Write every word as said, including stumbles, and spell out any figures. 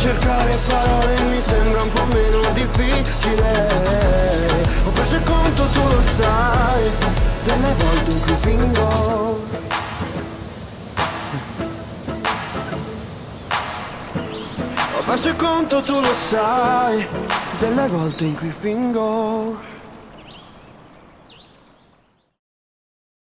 cercare parole mi sembra un po' meno difficile. Ho perso il conto, tu lo sai, delle volte in cui fingo. Ho perso il conto, tu lo sai, delle volte in cui fingo.